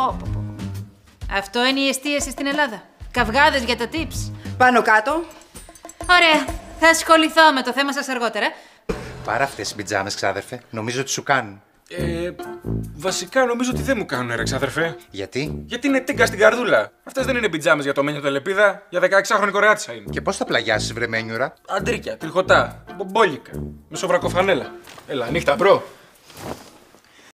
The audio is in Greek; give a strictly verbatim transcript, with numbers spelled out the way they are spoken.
Αυτό είναι η εστίαση στην Ελλάδα. Καυγάδες για τα tips. Πάνω κάτω. Ωραία. Θα ασχοληθώ με το θέμα σας αργότερα. Πάρε αυτές οι πιτζάμες, ξάδερφε. Νομίζω ότι σου κάνουν. Ε, βασικά νομίζω ότι δεν μου κάνουν, ρε ξάδερφε. Γιατί? Γιατί είναι τίγκα στην καρδούλα. Αυτές δεν είναι πιτζάμες για το Μένιο Τελεπίδα, για δεκαεξάχρονη κορεάτισσα είναι. Και πώς θα πλαγιάσεις, βρε Μένιουρα? Αντρίκια, τριχωτά, μπομπόλικα, με σοβρακοφανέλα. Έλα, νύχτα, μπρο.